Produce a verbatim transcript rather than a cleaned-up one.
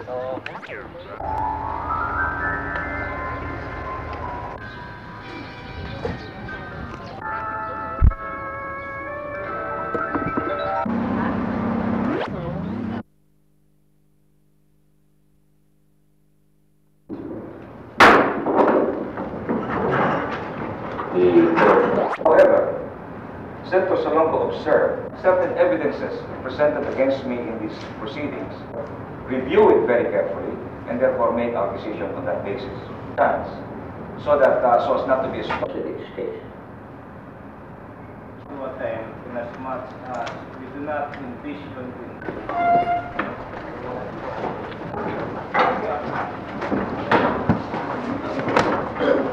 However, Senator Salongo observed certain evidences presented against me in these proceedings. Review it very carefully and therefore make our decision on that basis. So that uh, so as not to be a spot in this case. What time, in as much as we do not envision in